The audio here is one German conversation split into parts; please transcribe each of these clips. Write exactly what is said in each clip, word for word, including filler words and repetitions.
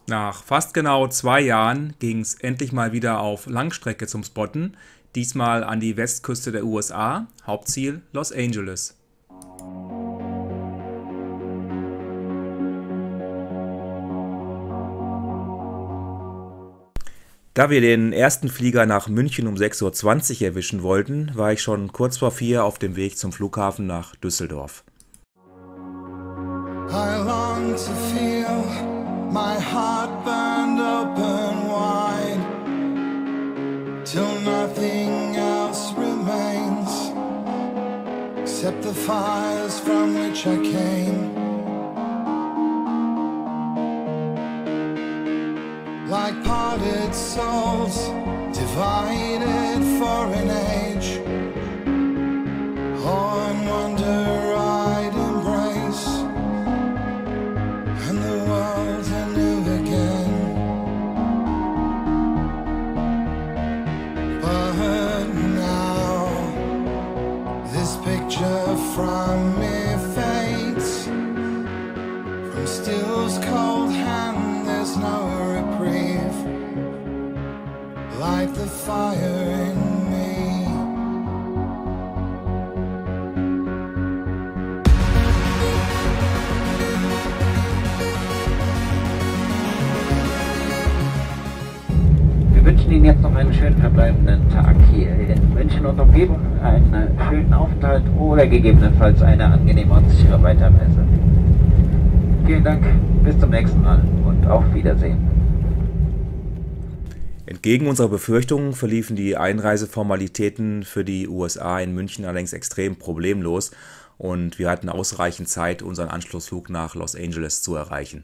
Nach fast genau zwei Jahren ging es endlich mal wieder auf Langstrecke zum Spotten, diesmal an die Westküste der U S A, Hauptziel Los Angeles. Da wir den ersten Flieger nach München um sechs Uhr zwanzig erwischen wollten, war ich schon kurz vor vier auf dem Weg zum Flughafen nach Düsseldorf. I long to feel my heart burned open wide till nothing else remains except the fires from which I came. Like parted souls divided for an age, awe and wonder I'd embrace, and the world anew again. But now this picture from me fades, from still's cold hand there's no reprieve. Light the fire in me. Wir wünschen Ihnen jetzt noch einen schönen verbleibenden Tag hier in München und Umgebung, einen schönen Aufenthalt oder gegebenenfalls eine angenehme und sichere Weiterreise. Vielen Dank, bis zum nächsten Mal und auf Wiedersehen. Entgegen unserer Befürchtungen verliefen die Einreiseformalitäten für die U S A in München allerdings extrem problemlos und wir hatten ausreichend Zeit, unseren Anschlussflug nach Los Angeles zu erreichen.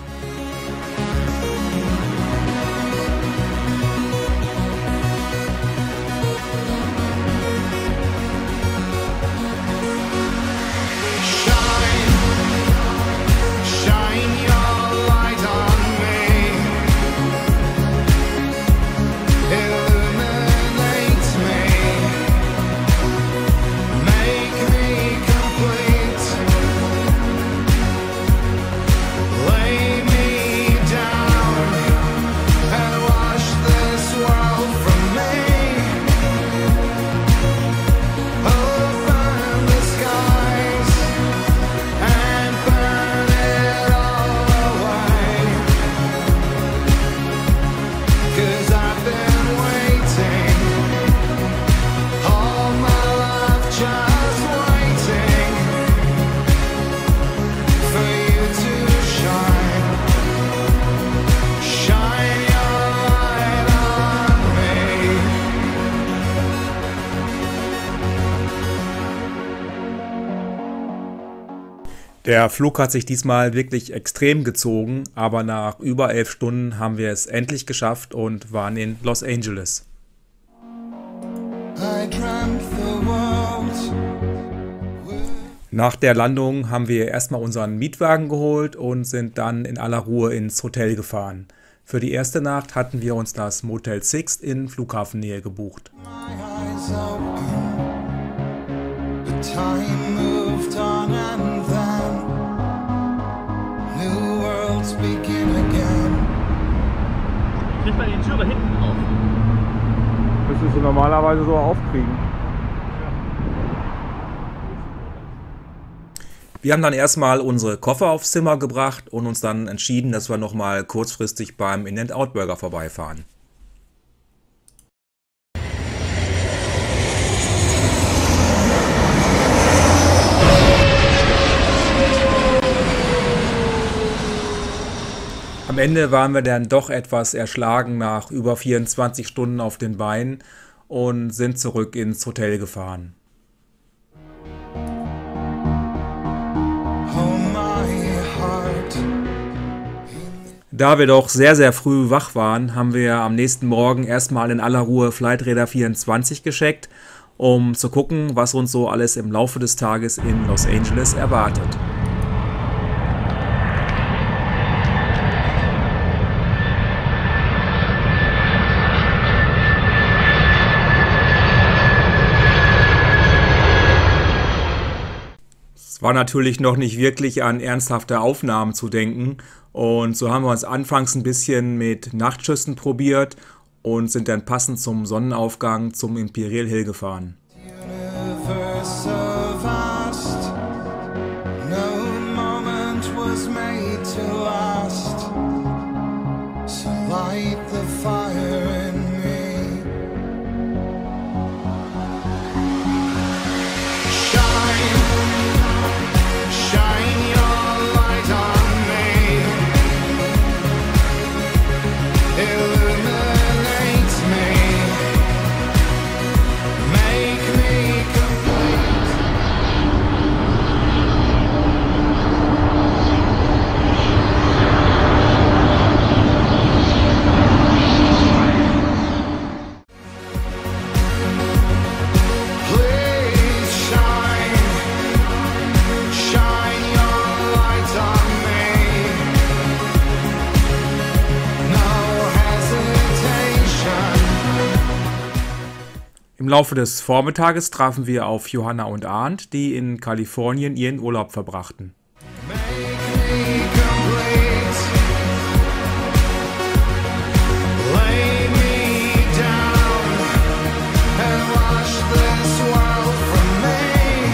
Der Flug hat sich diesmal wirklich extrem gezogen, aber nach über elf Stunden haben wir es endlich geschafft und waren in Los Angeles. Nach der Landung haben wir erstmal unseren Mietwagen geholt und sind dann in aller Ruhe ins Hotel gefahren. Für die erste Nacht hatten wir uns das Motel Six in Flughafennähe gebucht. Kriegt man die Türe hinten auf? Müsstest du normalerweise so aufkriegen. Wir haben dann erstmal unsere Koffer aufs Zimmer gebracht und uns dann entschieden, dass wir nochmal kurzfristig beim In-N-Out Burger vorbeifahren. Am Ende waren wir dann doch etwas erschlagen nach über vierundzwanzig Stunden auf den Beinen und sind zurück ins Hotel gefahren. Da wir doch sehr, sehr früh wach waren, haben wir am nächsten Morgen erstmal in aller Ruhe Flightradar vierundzwanzig gecheckt, um zu gucken, was uns so alles im Laufe des Tages in Los Angeles erwartet. Es war natürlich noch nicht wirklich an ernsthafte Aufnahmen zu denken Und so haben wir uns anfangs ein bisschen mit Nachtschüssen probiert und sind dann passend zum Sonnenaufgang zum Imperial Hill gefahren. Universe so vast, no moment was made to last. So light the fire in me. Shine, shine your light on me. Illuminate me. Make me complete. Please shine, shine your light on me. No hesitation. Im Laufe des Vormittages trafen wir auf Johanna und Arndt, die in Kalifornien ihren Urlaub verbrachten. Make me complete. Lay me down and wash this world from me.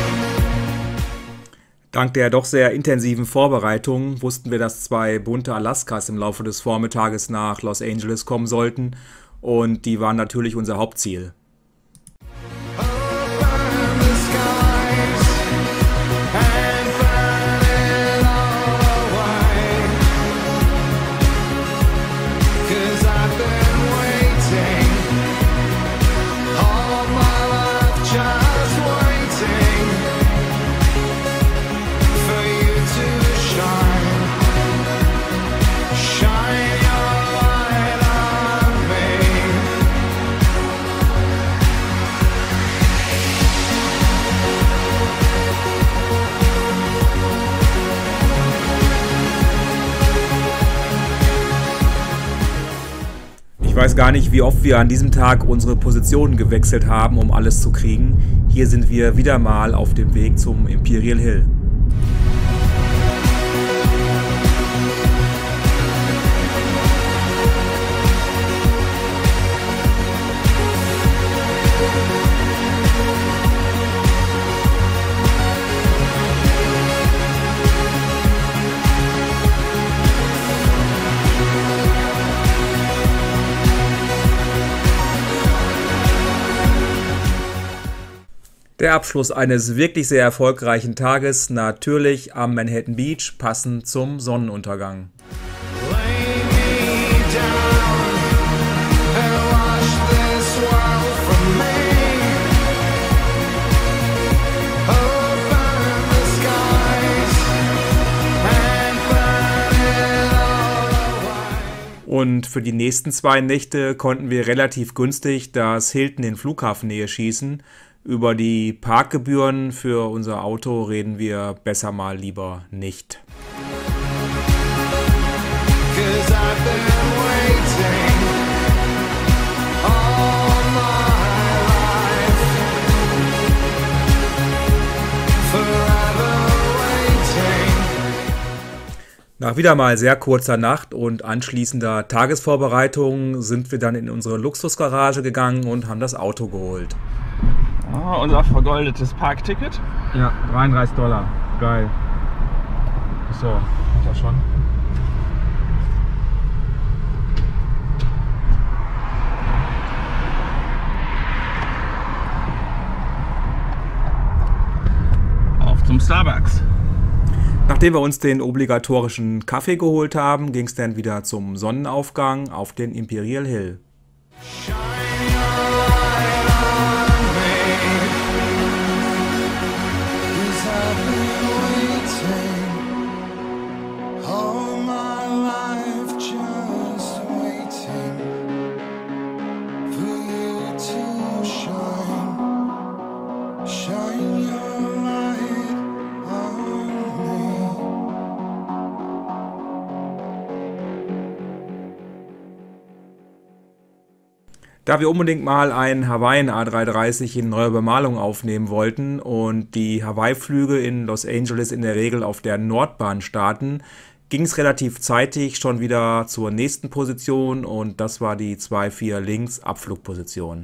Dank der doch sehr intensiven Vorbereitung wussten wir, dass zwei bunte Alaskas im Laufe des Vormittages nach Los Angeles kommen sollten und die waren natürlich unser Hauptziel. Open the skies and burn it all away. 'Cause I've been waiting all my life, just waiting for you to shine. Shine your light on me. Ich weiß gar nicht, wie oft wir an diesem Tag unsere Positionen gewechselt haben, um alles zu kriegen. Hier sind wir wieder mal auf dem Weg zum Imperial Hill. Der Abschluss eines wirklich sehr erfolgreichen Tages, natürlich am Manhattan Beach, passend zum Sonnenuntergang. Lay me down and wash this world from me. Open the skies and burn it all away. Und für die nächsten zwei Nächte konnten wir relativ günstig das Hilton in Flughafennähe schießen. Über die Parkgebühren für unser Auto reden wir besser mal lieber nicht. 'Cause I've been waiting all my life, forever waiting. Nach wieder mal sehr kurzer Nacht und anschließender Tagesvorbereitung sind wir dann in unsere Luxusgarage gegangen und haben das Auto geholt. Ah, unser vergoldetes Parkticket. Ja, dreiunddreißig Dollar. Geil. So, hat er schon. Auf zum Starbucks. Nachdem wir uns den obligatorischen Kaffee geholt haben, ging es dann wieder zum Sonnenaufgang auf den Imperial Hill. Shine your light on me. 'Cause I've been waiting all my life, just waiting for you to shine. Shine your light on me. Da wir unbedingt mal einen Hawaiian A drei dreißig in neuer Bemalung aufnehmen wollten und die Hawaii-Flüge in Los Angeles in der Regel auf der Nordbahn starten, ging es relativ zeitig schon wieder zur nächsten Position und das war die zwei vier links Abflugposition.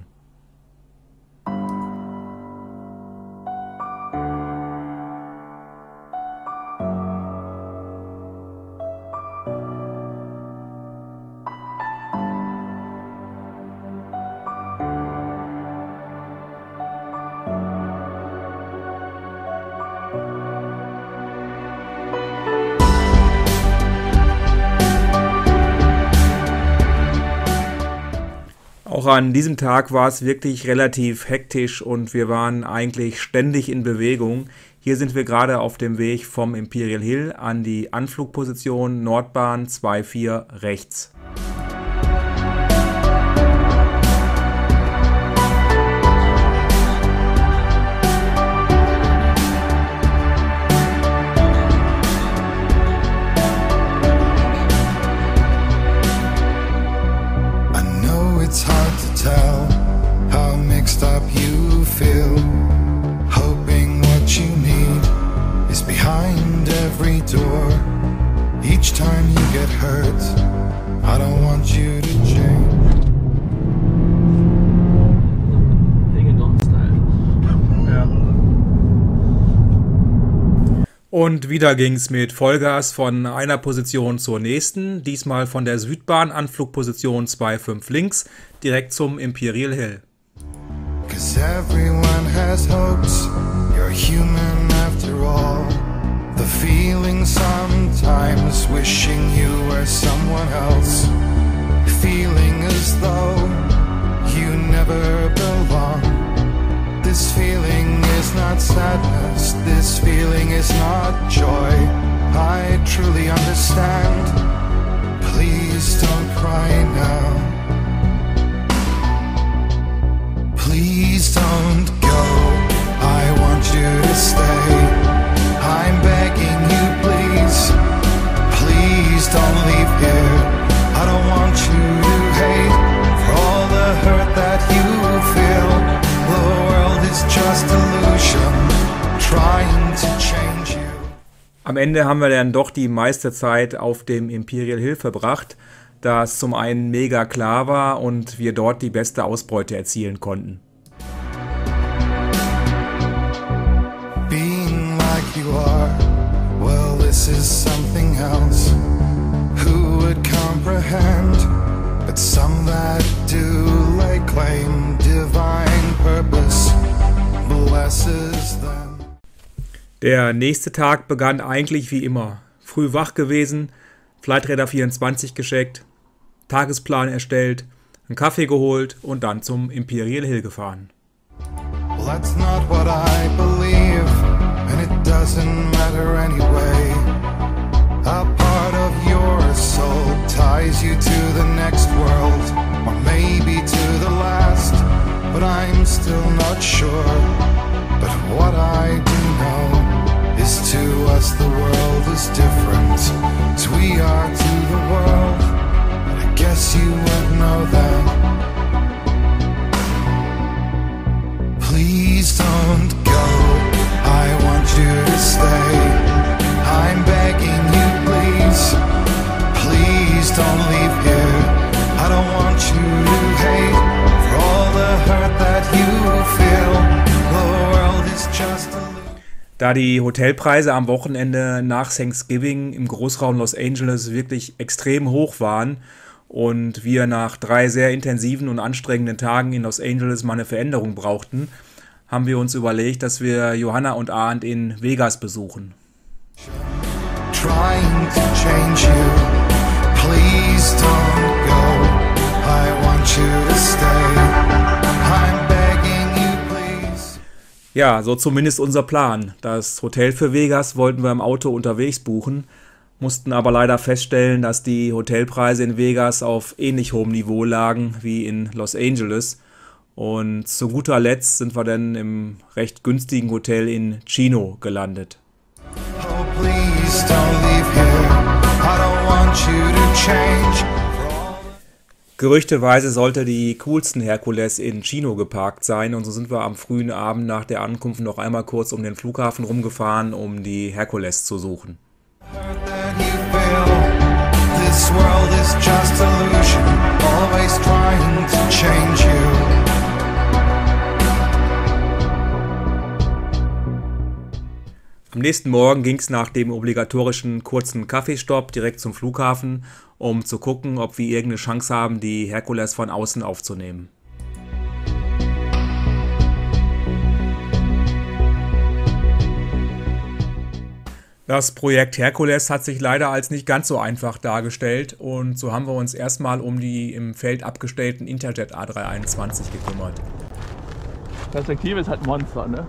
Auch an diesem Tag war es wirklich relativ hektisch und wir waren eigentlich ständig in Bewegung. Hier sind wir gerade auf dem Weg vom Imperial Hill an die Anflugposition Nordbahn zwei vier rechts. Und wieder ging es mit Vollgas von einer Position zur nächsten, diesmal von der Südbahn Anflugposition zwei fünf links, direkt zum Imperial Hill. 'Cause everyone has hopes, you're human after all. The feeling sometimes wishing you were someone else. Feeling as though you never belong. This feeling is not sadness, this feeling is not joy. I truly understand, please don't cry now. Please don't go, I want you to stay. I'm begging you please, please don't leave here. I don't want you to hate, for all the hurt that you feel. The world is just illusion, trying to change you. Am Ende haben wir dann doch die meiste Zeit auf dem Imperial Hill verbracht, da es zum einen mega klar war und wir dort die beste Ausbeute erzielen konnten. Being like you are, well this is something else. Who would comprehend? But some that do lay claim divine purpose blesses them. Der nächste Tag begann eigentlich wie immer. Früh wach gewesen, Flightradar vierundzwanzig gescheckt, Tagesplan erstellt, einen Kaffee geholt und dann zum Imperial Hill gefahren. Well, that's not what I believe, and it doesn't matter anyway. A part of your soul ties you to the next world, or maybe to the last, but I'm still not sure. But what I do know is to us the world is different, as we are to the world, and I guess you would know that. Please don't go, I want you to stay. I'm begging you please, please don't leave here. I don't want you to hate, for all the hurt that you feel. The world is just a... Da die Hotelpreise am Wochenende nach Thanksgiving im Großraum Los Angeles wirklich extrem hoch waren und wir nach drei sehr intensiven und anstrengenden Tagen in Los Angeles mal eine Veränderung brauchten, haben wir uns überlegt, dass wir Johanna und Arndt in Vegas besuchen. Trying to change you, please don't go, I want you to stay, I'm begging you please. Ja, so zumindest unser Plan. Das Hotel für Vegas wollten wir im Auto unterwegs buchen, mussten aber leider feststellen, dass die Hotelpreise in Vegas auf ähnlich hohem Niveau lagen wie in Los Angeles. Und zu guter Letzt sind wir dann im recht günstigen Hotel in Chino gelandet. Oh, please don't leave here. I don't want you to change. Gerüchteweise sollte die coolsten Herkules in Chino geparkt sein und so sind wir am frühen Abend nach der Ankunft noch einmal kurz um den Flughafen rumgefahren, um die Herkules zu suchen. Hurt that you feel. nächsten Morgen ging es nach dem obligatorischen kurzen Kaffeestopp direkt zum Flughafen, um zu gucken, ob wir irgendeine Chance haben, die Herkules von außen aufzunehmen. Das Projekt Herkules hat sich leider als nicht ganz so einfach dargestellt und so haben wir uns erstmal um die im Feld abgestellten Interjet A drei einundzwanzig gekümmert. Perspektive ist halt ein Monster, ne?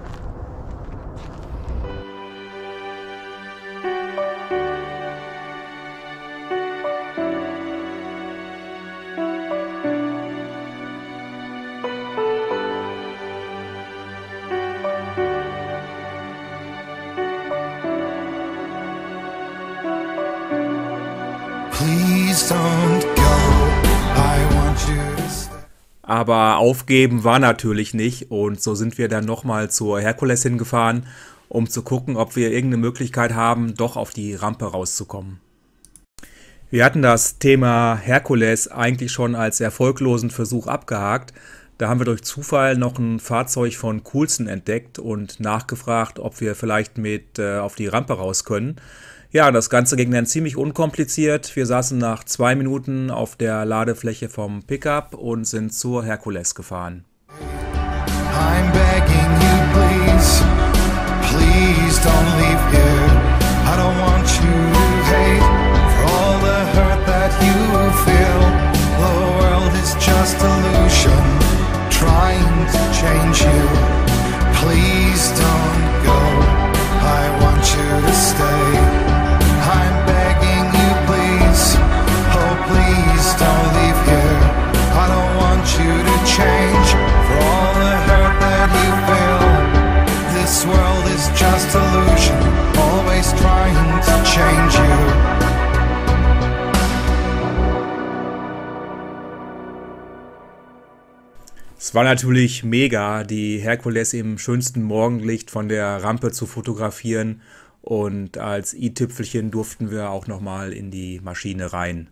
Please don't go. I want you to stay. Aber aufgeben war natürlich nicht und so sind wir dann nochmal zur Herkules hingefahren, um zu gucken, ob wir irgendeine Möglichkeit haben, doch auf die Rampe rauszukommen. Wir hatten das Thema Herkules eigentlich schon als erfolglosen Versuch abgehakt. Da haben wir durch Zufall noch ein Fahrzeug von Coulson entdeckt und nachgefragt, ob wir vielleicht mit äh, auf die Rampe raus können. Ja, das Ganze ging dann ziemlich unkompliziert. Wir saßen nach zwei Minuten auf der Ladefläche vom Pickup und sind zur Herkules gefahren. I'm begging you, please, please don't leave here. I don't want you to hate for all the hurt that you feel. The world is just illusion, trying to change you. Please don't go. I want you to stay. I'm begging you, please, oh please don't leave here. I don't want you to change for all the hurt that you feel. This world is just illusion, always trying to change you. Es war natürlich mega, die Herkules im schönsten Morgenlicht von der Rampe zu fotografieren. Und als i-Tüpfelchen durften wir auch nochmal in die Maschine rein.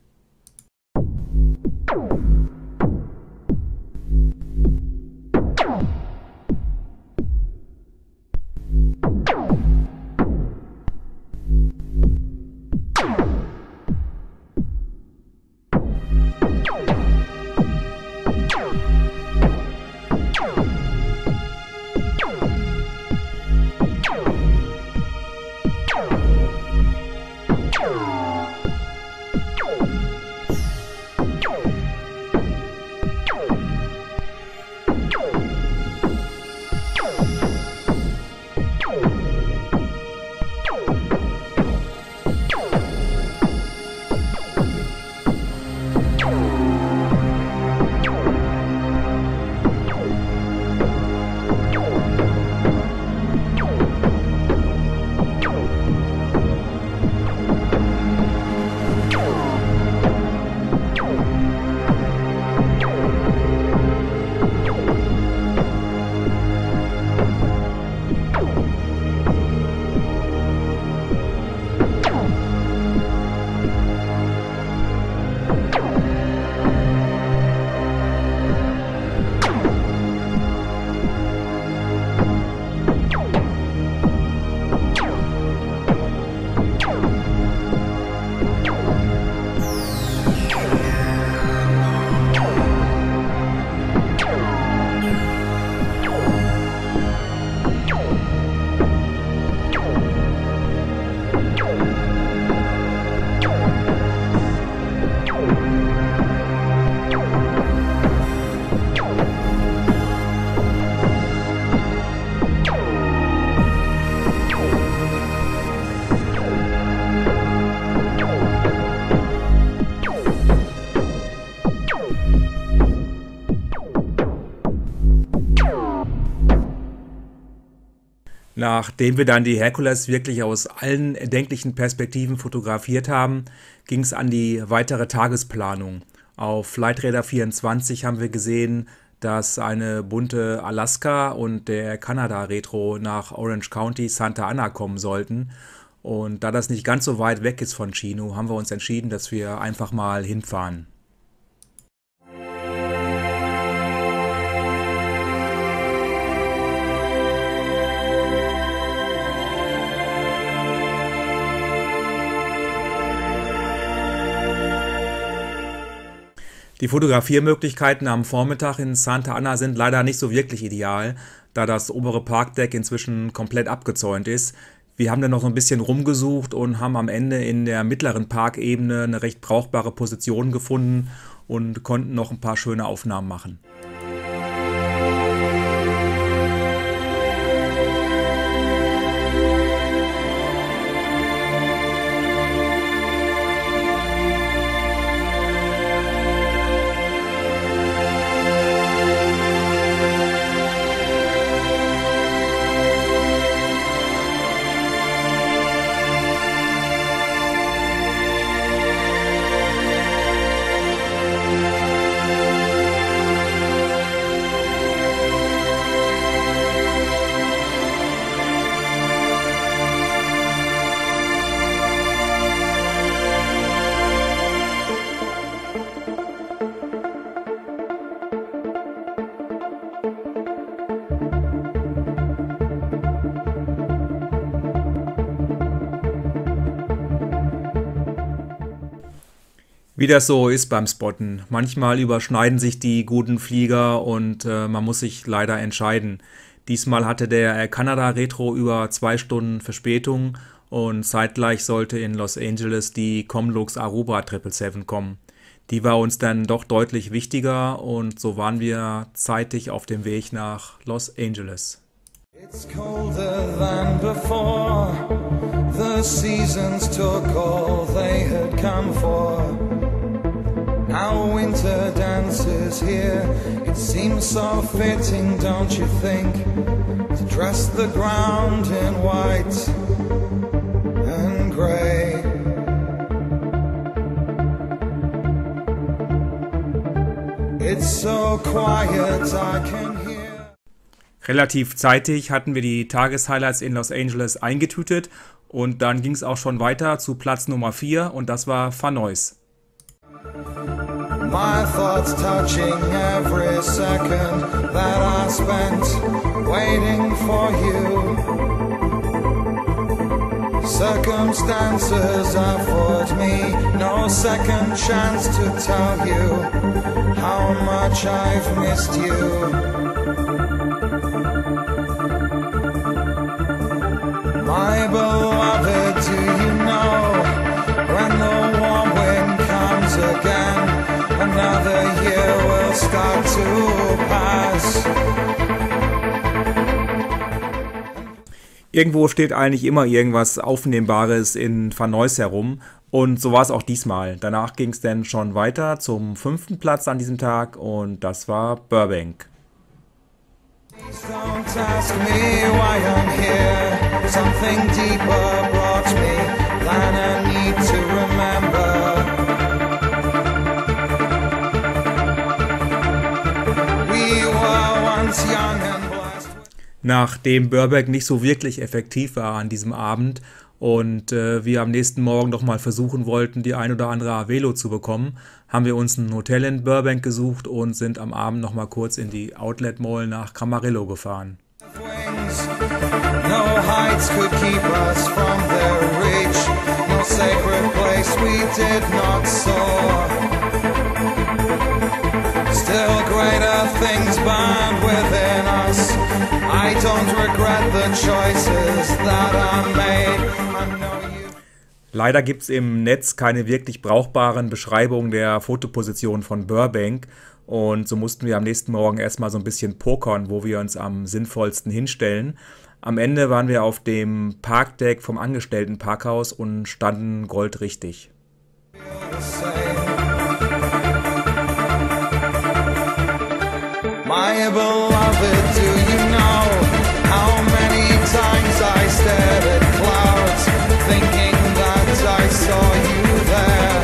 Nachdem wir dann die Herkules wirklich aus allen erdenklichen Perspektiven fotografiert haben, ging es an die weitere Tagesplanung. Auf Flightradar vierundzwanzig haben wir gesehen, dass eine bunte Alaska und der Kanada Retro nach Orange County, Santa Ana kommen sollten. Und da das nicht ganz so weit weg ist von Chino, haben wir uns entschieden, dass wir einfach mal hinfahren. Die Fotografiermöglichkeiten am Vormittag in Santa Ana sind leider nicht so wirklich ideal, da das obere Parkdeck inzwischen komplett abgezäunt ist. Wir haben dann noch so ein bisschen rumgesucht und haben am Ende in der mittleren Parkebene eine recht brauchbare Position gefunden und konnten noch ein paar schöne Aufnahmen machen. Wie das so ist beim Spotten. Manchmal überschneiden sich die guten Flieger und äh, man muss sich leider entscheiden. Diesmal hatte der Air Canada Retro über zwei Stunden Verspätung und zeitgleich sollte in Los Angeles die Comlux Aruba sieben sieben sieben kommen. Die war uns dann doch deutlich wichtiger und so waren wir zeitig auf dem Weg nach Los Angeles. It's colder than before. The seasons took all they had come for. Now winter dances here. It seems so fitting, don't you think, to dress the ground in white and grey. It's so quiet I can hear. Relativ zeitig hatten wir die Tageshighlights in Los Angeles eingetütet und dann ging es auch schon weiter zu Platz Nummer vier und das war Vanoise. My thoughts touching every second that I spent waiting for you. Circumstances afford me no second chance to tell you how much I've missed you. My beloved, do you know, when the warm wind comes again, another year will start to pass. Irgendwo steht eigentlich immer irgendwas Aufnehmbares in Vanoise herum und so war es auch diesmal. Danach ging es dann schon weiter zum fünften Platz an diesem Tag und das war Burbank. Don't ask me why I'm here. Something deeper brought me than I need to remember. We were once young and blessed. Nachdem Burbank nicht so wirklich effektiv war an diesem Abend und äh, wir am nächsten Morgen noch mal versuchen wollten, die ein oder andere Avelo zu bekommen, haben wir uns ein Hotel in Burbank gesucht und sind am Abend noch mal kurz in die Outlet Mall nach Camarillo gefahren. Wings, no heights could keep us from their reach. No sacred place we did not soar. Still greater things burned within us. I don't regret the choices that I made. I know you. Leider gibt es im Netz keine wirklich brauchbaren Beschreibungen der Fotoposition von Burbank und so mussten wir am nächsten Morgen erstmal so ein bisschen pokern, wo wir uns am sinnvollsten hinstellen. Am Ende waren wir auf dem Parkdeck vom Angestelltenparkhaus und standen goldrichtig. My beloved, do you know how many times I stared at clouds, thinking that I saw you there?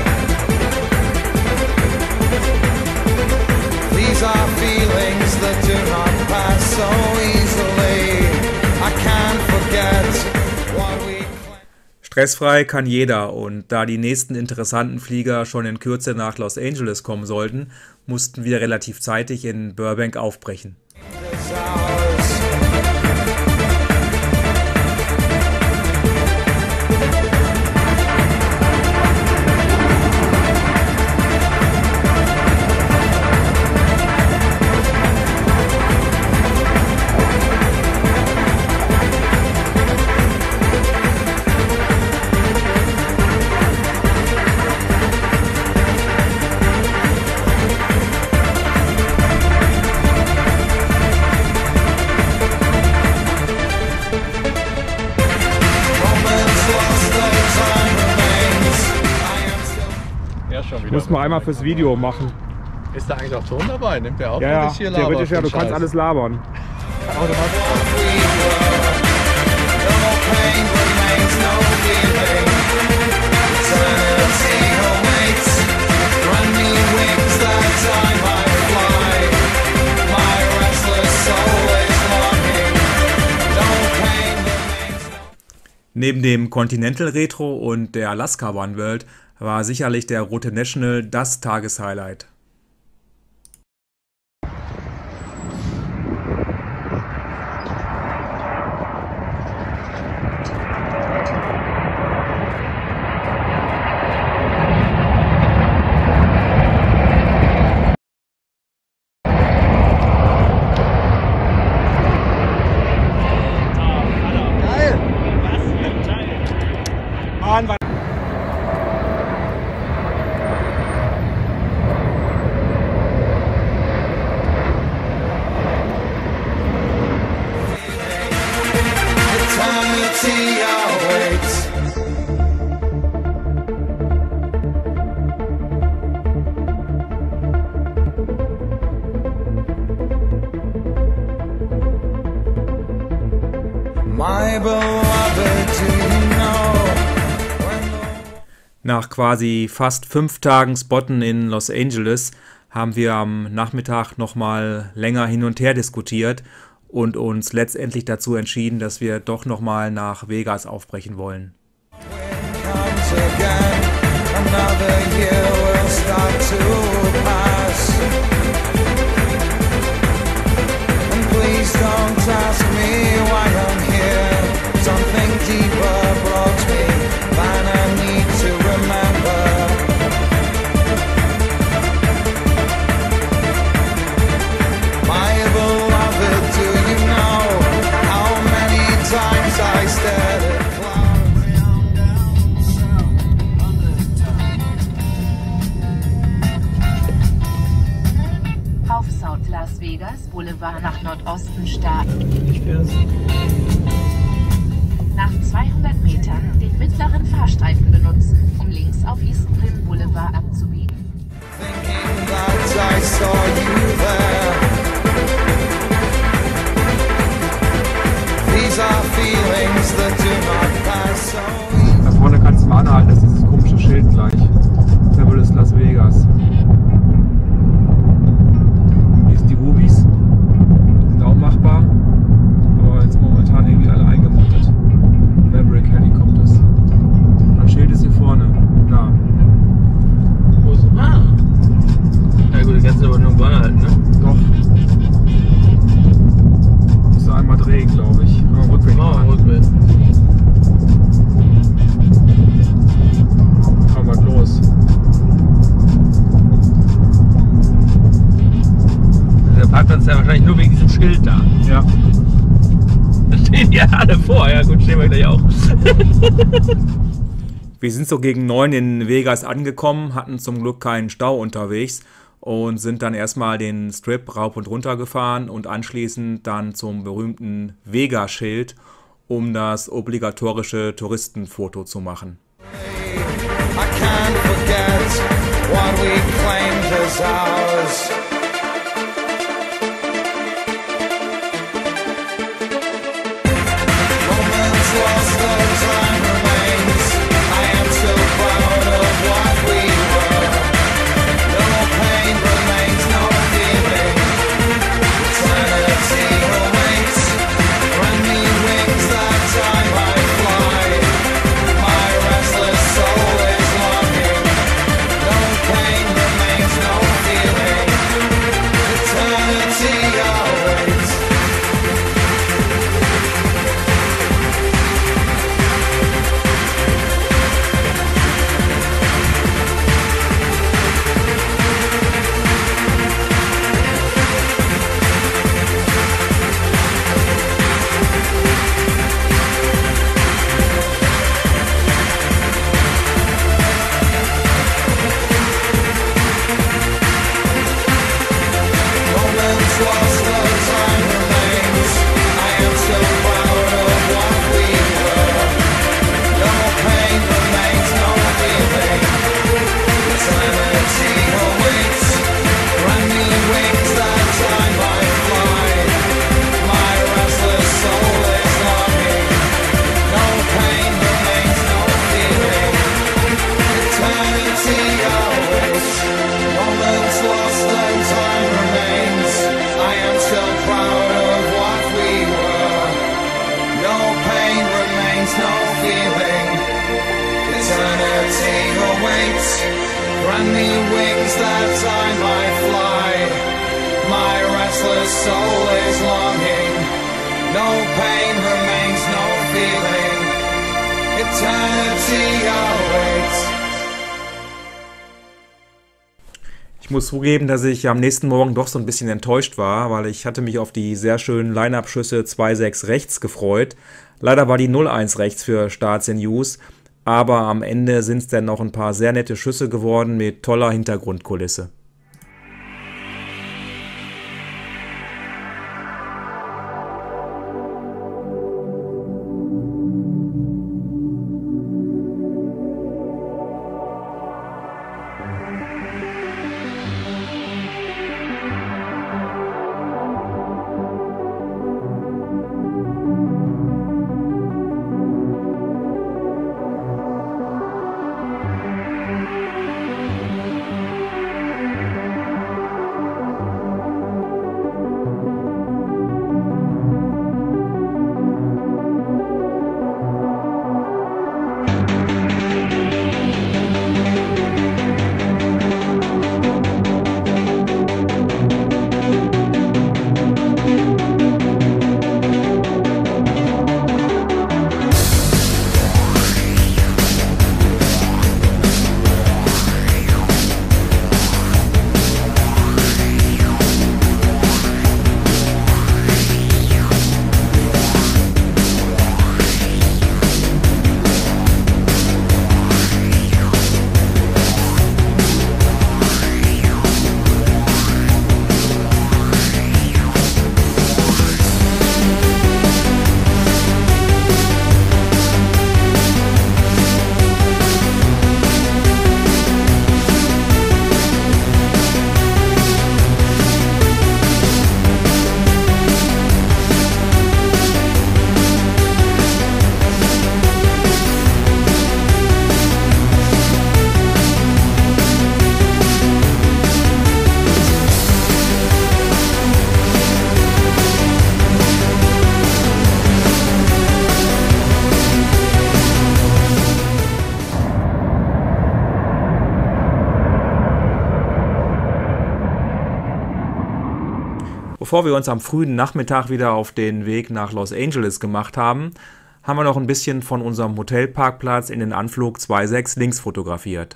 These are feelings that do not pass so easily. I can't forget what we... Stressfrei kann jeder und da die nächsten interessanten Flieger schon in Kürze nach Los Angeles kommen sollten, mussten wir relativ zeitig in Burbank aufbrechen. Er schon wieder. Muss man einmal fürs Video machen. Ist da eigentlich auch Ton dabei? Nimmt der auf, Ja, wenn ja, ich hier laber? theoretisch ja, du Scheiß. kannst alles labern. Neben dem Continental Retro und der Alaska One World war sicherlich der Route National das Tageshighlight. Nach quasi fast fünf Tagen Spotten in Los Angeles haben wir am Nachmittag nochmal länger hin und her diskutiert und uns letztendlich dazu entschieden, dass wir doch nochmal nach Vegas aufbrechen wollen. Auf South Las Vegas Boulevard nach Nordosten starten. Nach zweihundert Metern den mittleren Fahrstreifen benutzen, um links auf East Rim Boulevard abzubiegen. Da vorne kannst du mal anhalten, das ist dieses komische Schild gleich. Fabulous Las Vegas. Hier sind die Rubies. Sind auch machbar. Aber jetzt momentan irgendwie alle eingemottet. Maverick Helicopters. Das Schild ist hier vorne. Da. Wo ist ah. Ja gut, die kannst du aber nirgendwo anhalten, ne? Doch. Musst du einmal drehen, glaube ich. Aber rückwärts. Oh, rückwärts. Fahren wir los. Der Parkplatz ist ja wahrscheinlich nur wegen diesem Schild da. Ja. Da stehen ja alle vor. Ja gut, stehen wir gleich auch. Wir sind so gegen neun in Vegas angekommen, hatten zum Glück keinen Stau unterwegs und sind dann erstmal den Strip rauf und runter gefahren und anschließend dann zum berühmten Vegas-Schild, um das obligatorische Touristenfoto zu machen. I can't forget what we claimed as ours. Moments lost, though time remains. I am so proud of what we were. No pain remains, no feeling. Eternity awaits. Run me wings that time I fly. My restless soul is longing. No pain remains, no feeling. Grant me wings that I might fly. My restless soul is longing. No pain remains, no feeling. Eternity awaits. Ich muss zugeben, dass ich am nächsten Morgen doch so ein bisschen enttäuscht war, weil ich hatte mich auf die sehr schönen Line-Up-Schüsse zwei sechs rechts gefreut. Leider war die null eins rechts für Starts in Use, aber am Ende sind es dann noch ein paar sehr nette Schüsse geworden mit toller Hintergrundkulisse. Bevor wir uns am frühen Nachmittag wieder auf den Weg nach Los Angeles gemacht haben, haben wir noch ein bisschen von unserem Hotelparkplatz in den Anflug zwei sechs links fotografiert.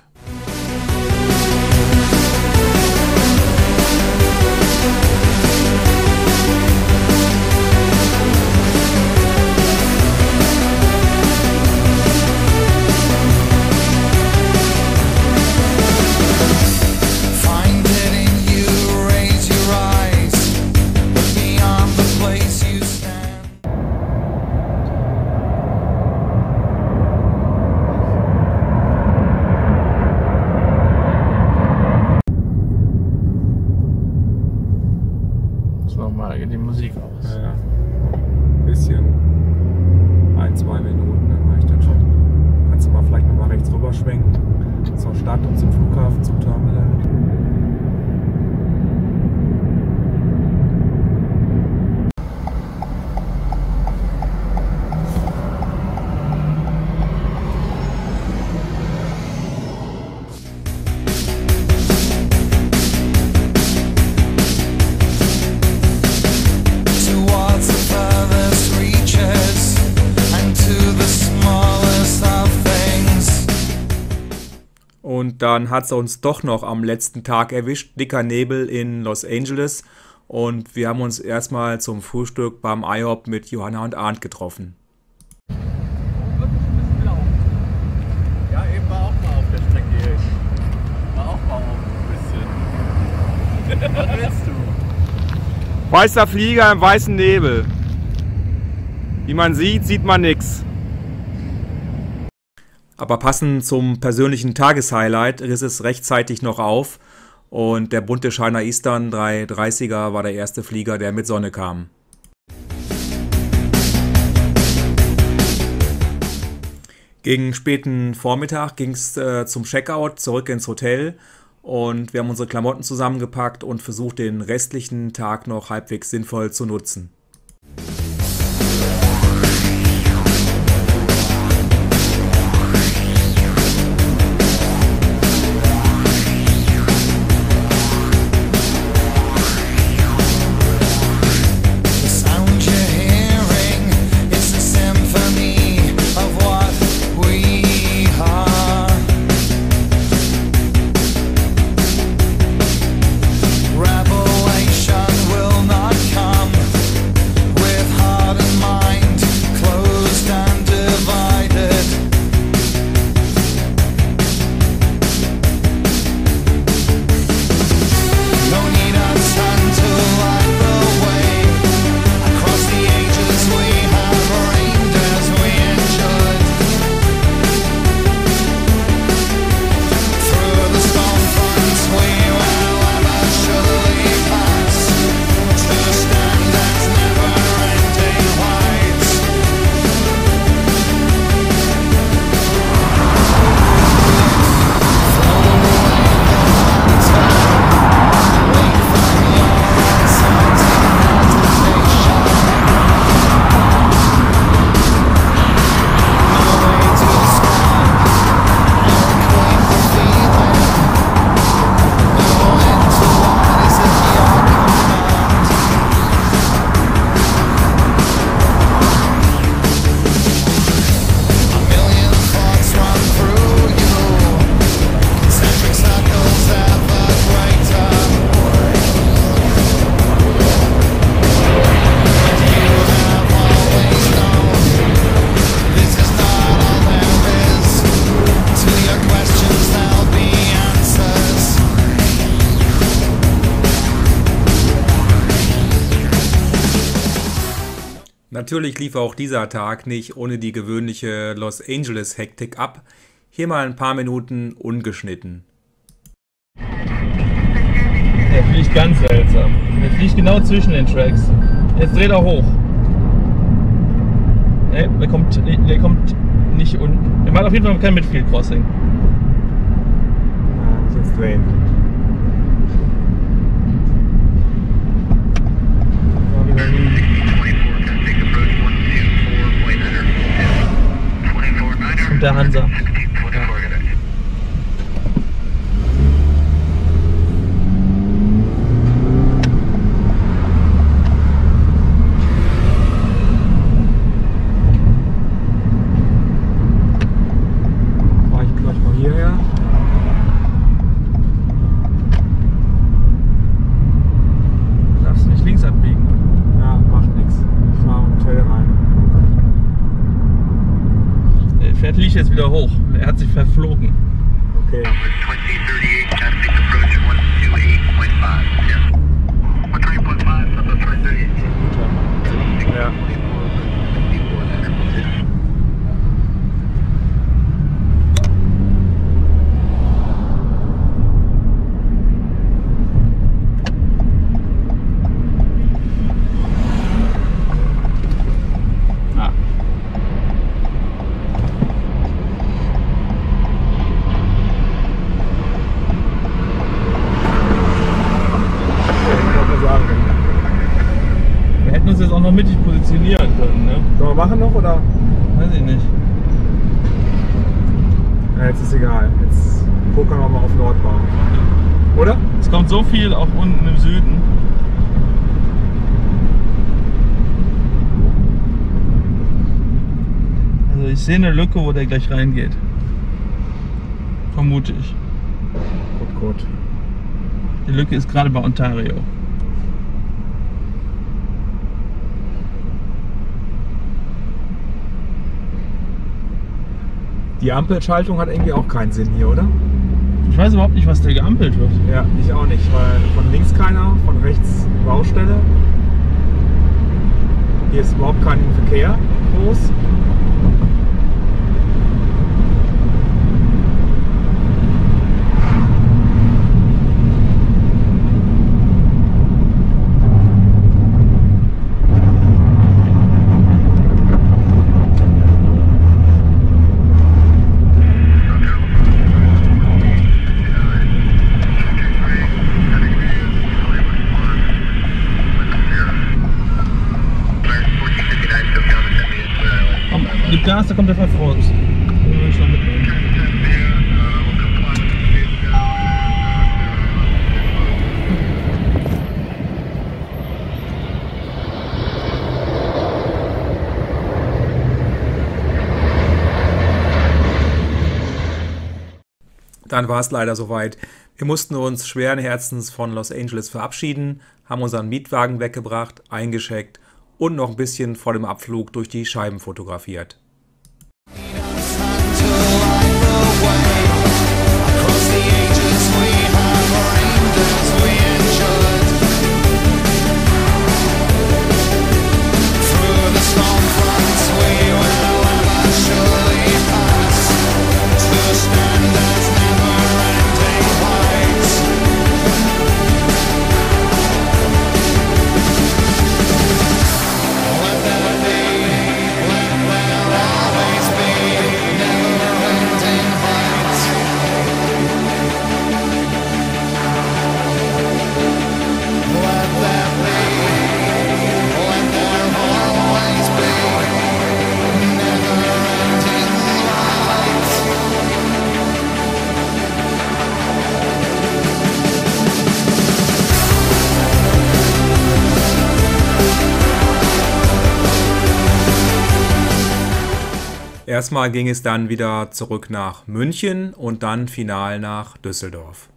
Die Musik aus. Ja, ein bisschen. Ein, zwei Minuten, dann reicht das schon. Kannst du mal vielleicht nochmal rechts rüber schwenken zur Stadt und zum Flughafen, zum Terminal. Und dann hat es uns doch noch am letzten Tag erwischt, dicker Nebel in Los Angeles. Und wir haben uns erstmal zum Frühstück beim I H O P mit Johanna und Arndt getroffen. Ja, eben war auch mal auf der Strecke. War auch mal ein bisschen. Was willst du? Weißer Flieger im weißen Nebel. Wie man sieht, sieht man nichts. Aber passend zum persönlichen Tageshighlight riss es rechtzeitig noch auf und der bunte China Eastern dreihundertdreißiger war der erste Flieger, der mit Sonne kam. Gegen späten Vormittag ging es äh, zum Checkout zurück ins Hotel und wir haben unsere Klamotten zusammengepackt und versucht, den restlichen Tag noch halbwegs sinnvoll zu nutzen. Natürlich lief auch dieser Tag nicht ohne die gewöhnliche Los Angeles-Hektik ab. Hier mal ein paar Minuten ungeschnitten. Der fliegt ganz seltsam. Der fliegt genau zwischen den Tracks. Jetzt dreht er hoch. Ne, der kommt, der kommt nicht unten. Der macht auf jeden Fall kein Midfield Crossing. Ja, muss jetzt drehen. Und der Hansa. Fahr ich gleich mal hierher. Darfst du nicht links abbiegen? Ja, macht nichts. Ich fahre im Hotel rein. Der fährt liegt jetzt wieder hoch. Er hat sich verflogen. Okay. Ja. Ah. Ich wollte mal sagen. Wir hätten uns jetzt auch noch mittig positionieren können, ne? Sollen wir machen noch oder? Weiß ich nicht. Ja, jetzt ist egal. Jetzt gucken wir mal auf Nordbahn. Oder? Es kommt so viel auch unten im Süden. Also ich sehe eine Lücke, wo der gleich reingeht. Vermute ich. Gut, gut. Die Lücke ist gerade bei Ontario. Die Ampelschaltung hat irgendwie auch keinen Sinn hier, oder? Ich weiß überhaupt nicht, was da geampelt wird. Ja, ich auch nicht, weil von links keiner, von rechts Baustelle. Hier ist überhaupt kein Verkehr groß. Komm, gib Gas, da kommt der Pfeif raus. Den will ich noch mitnehmen. Dann war es leider soweit. Wir mussten uns schweren Herzens von Los Angeles verabschieden, haben unseren Mietwagen weggebracht, eingescheckt und noch ein bisschen vor dem Abflug durch die Scheiben fotografiert. Erstmal ging es dann wieder zurück nach München und dann final nach Düsseldorf.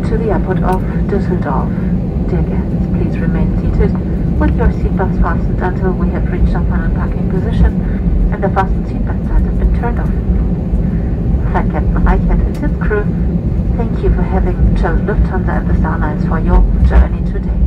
to the airport of Düsseldorf. Dear guests, please remain seated with your seatbelts fastened until we have reached our final parking position and the fastened seatbelt signs have been turned off. Flight Captain Reichert and his crew, thank you for having chosen Lufthansa and the Star Alliance for your journey today.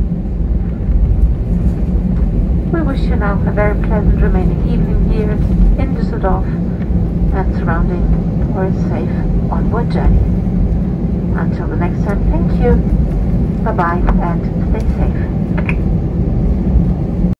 We wish you now a very pleasant remaining evening here in Düsseldorf and surrounding for a safe onward journey. Until the next time, thank you, bye bye and stay safe.